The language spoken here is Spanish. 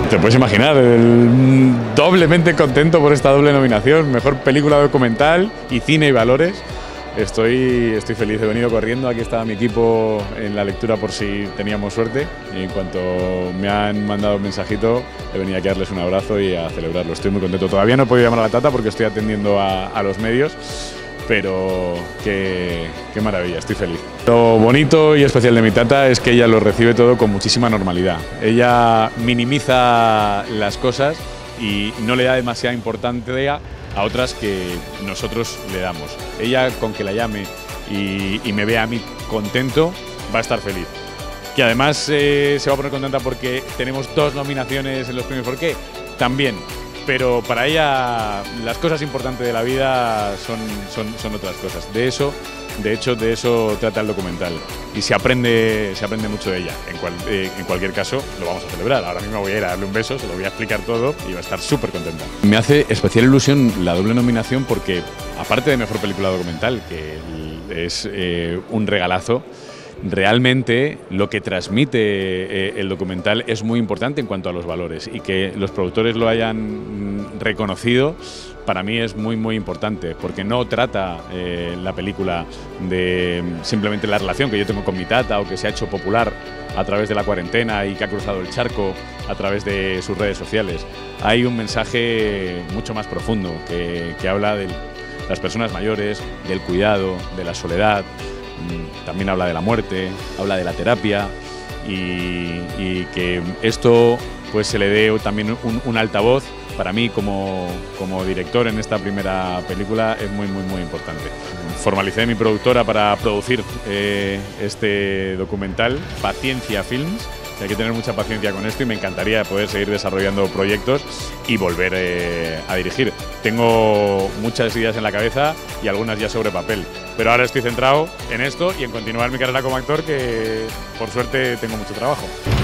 Te puedes imaginar, doblemente contento por esta doble nominación, mejor película documental y cine y valores. Estoy feliz, he venido corriendo, aquí estaba mi equipo en la lectura por si teníamos suerte y en cuanto me han mandado un mensajito he venido aquí a darles un abrazo y a celebrarlo. Estoy muy contento, todavía no he podido llamar a la tata porque estoy atendiendo a los medios, pero qué maravilla, estoy feliz. Lo bonito y especial de mi tata es que ella lo recibe todo con muchísima normalidad. Ella minimiza las cosas y no le da demasiada importancia a otras que nosotros le damos. Ella, con que la llame y me vea a mí contento, va a estar feliz. Que además se va a poner contenta porque tenemos 2 nominaciones en los premios. ¿Por qué? También. Pero para ella las cosas importantes de la vida son otras cosas. De hecho, de eso trata el documental. Y se aprende mucho de ella. En cualquier caso, lo vamos a celebrar. Ahora mismo voy a ir a darle un beso, se lo voy a explicar todo y va a estar súper contenta. Me hace especial ilusión la doble nominación porque, aparte de mejor película documental, que es un regalazo, realmente lo que transmite el documental es muy importante en cuanto a los valores y que los productores lo hayan reconocido para mí es muy importante porque no trata la película de simplemente la relación que yo tengo con mi tata o que se ha hecho popular a través de la cuarentena y que ha cruzado el charco a través de sus redes sociales. Hay un mensaje mucho más profundo que habla de las personas mayores, del cuidado, de la soledad. También habla de la muerte, habla de la terapia y que esto pues se le dé también un altavoz. Para mí como director en esta primera película es muy importante. Formalicé mi productora para producir este documental, Paciencia Films. Hay que tener mucha paciencia con esto y me encantaría poder seguir desarrollando proyectos y volver a dirigir. Tengo muchas ideas en la cabeza y algunas ya sobre papel, pero ahora estoy centrado en esto y en continuar mi carrera como actor, que por suerte tengo mucho trabajo.